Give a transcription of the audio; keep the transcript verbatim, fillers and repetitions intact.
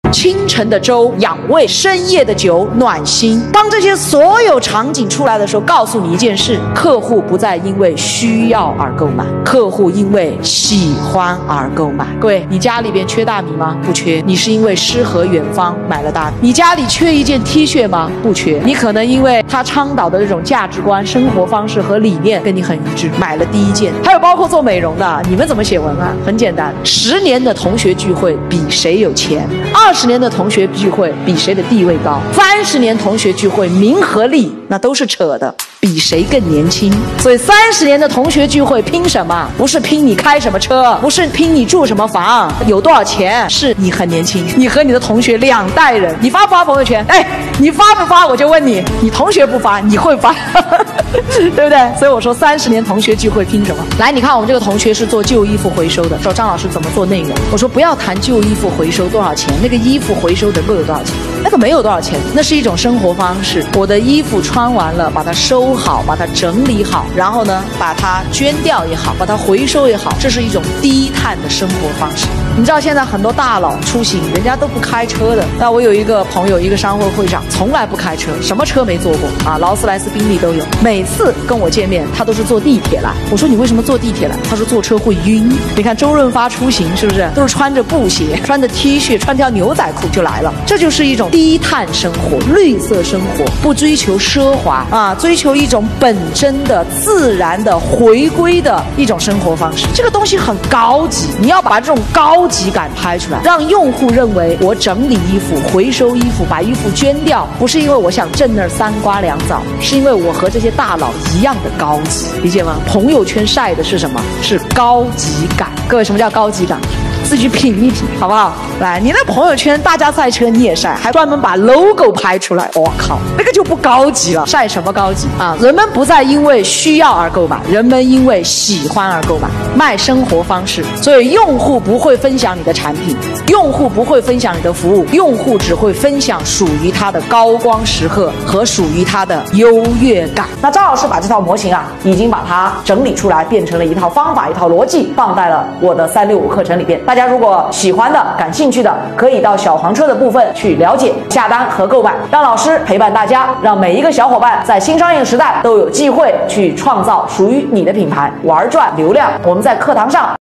清晨的粥养胃，深夜的酒暖心。当这些所有场景出来的时候，告诉你一件事：客户不再因为需要而购买，客户因为喜欢而购买。各位，你家里边缺大米吗？不缺。你是因为诗和远方买了大米。你家里缺一件 T 恤吗？不缺。你可能因为他倡导的这种价值观、生活方式和理念跟你很一致，买了第一件。还有包括做美容的，你们怎么写文案？很简单，十年的同学聚会比谁有钱，二十年的同学聚会比谁的地位高，三十年同学聚会名和利那都是扯的，比谁更年轻。所以三十年的同学聚会拼什么？不是拼你开什么车，不是拼你住什么房，有多少钱，是你很年轻。你和你的同学两代人，你发不发朋友圈？哎，你发不发？我就问你，你同学不发，你会发？对不对？所以我说三十年同学聚会拼什么？来，你看我们这个同学是做旧衣服回收的，说张老师怎么做内容？我说不要谈旧衣服回收多少钱，那个衣服回收能够有多少钱？那个没有多少钱，那是一种生活方式。我的衣服穿完了，把它收好，把它整理好，然后呢，把它捐掉也好，把它回收也好，这是一种低碳的生活方式。你知道现在很多大佬出行，人家都不开车的。那我有一个朋友，一个商会会长，从来不开车，什么车没坐过啊？劳斯莱斯、宾利都有。每次跟我见面，他都是坐地铁来。我说你为什么坐地铁来？他说坐车会晕。你看周润发出行是不是都是穿着布鞋、穿着 T 恤、穿条牛仔裤就来了？这就是一种低碳生活、绿色生活，不追求奢华啊，追求一种本真的、自然的、回归的一种生活方式。这个东西很高级，你要把这种高级感拍出来，让用户认为我整理衣服、回收衣服、把衣服捐掉，不是因为我想挣那三瓜两枣，是因为我和这些大佬一样的高级，理解吗？朋友圈晒的是什么？是高级感。各位，什么叫高级感？自己品一品，好不好？来，你那朋友圈大家赛车你也晒，还专门把 logo 拍出来，我靠，那个就不高级了。晒什么高级啊？人们不再因为需要而购买，人们因为喜欢而购买。卖生活方式，所以用户不会分享你的产品，用户不会分享你的服务，用户只会分享属于他的高光时刻和属于他的优越感。那张老师把这套模型啊，已经把它整理出来，变成了一套方法、一套逻辑，放在了我的三六五课程里边。大家如果喜欢的、感兴趣的，可以到小黄车的部分去了解、下单和购买。让老师陪伴大家，让每一个小伙伴在新商业时代都有机会去创造属于你的品牌，玩转流量。我们在课堂上